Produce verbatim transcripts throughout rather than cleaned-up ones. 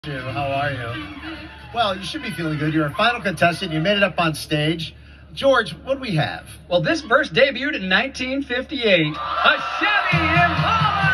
How are you? Well, you should be feeling good. You're a final contestant. You made it up on stage. George, what do we have? Well, this verse debuted in nineteen fifty-eight. A Chevy Impala!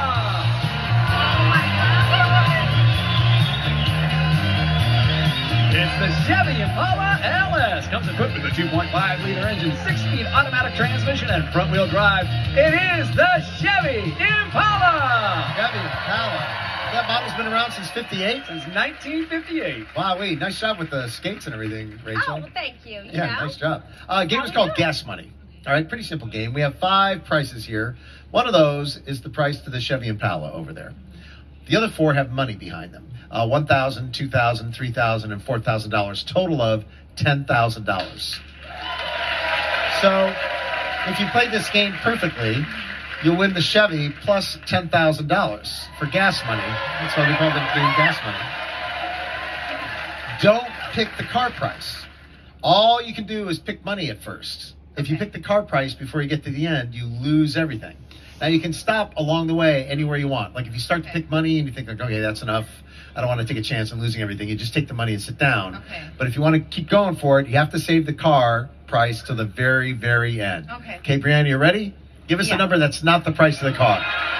It's the Chevy Impala L S. Comes equipped with a two point five liter engine, six-speed automatic transmission, and front-wheel drive. It is the Chevy Impala! Chevy Impala. That model's been around since fifty-eight? Since nineteen fifty-eight. Wow, wait, nice job with the skates and everything, Rachel. Oh, well, thank you. you yeah, know? nice job. Uh, game is called Gas Money. All right, pretty simple game. We have five prices here. One of those is the price to the Chevy Impala over there. The other four have money behind them. Uh, one thousand dollars, two thousand dollars, three thousand dollars, and four thousand dollars. Total of ten thousand dollars. So, if you played this game perfectly, you'll win the Chevy plus ten thousand dollars for gas money. That's why we call the game Gas Money. Don't pick the car price. All you can do is pick money at first. If you pick the car price before you get to the end, you lose everything. Now, you can stop along the way anywhere you want. Like if you start to pick money and you think, like, okay, that's enough. I don't want to take a chance on losing everything. You just take the money and sit down. Okay. But if you want to keep going for it, you have to save the car price to the very, very end. Okay. Okay, Brianna, you ready? Give us Yeah. a number that's not the price of the car.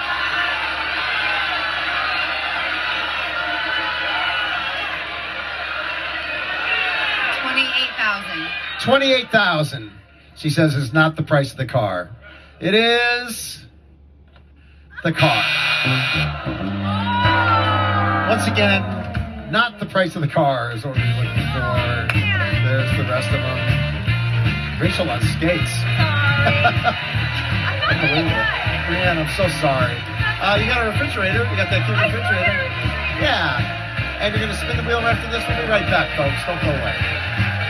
Twenty-eight thousand. twenty-eight thousand dollars. She says is not the price of the car. It is the car. Once again, not the price of the car is what we're looking for. There's the rest of them. Rachel on skates. Unbelievable. Brianne, I'm so sorry. Uh, you got a refrigerator. You got that cute refrigerator. Yeah. And you're going to spin the wheel after this. We'll be right back, folks. Don't go away.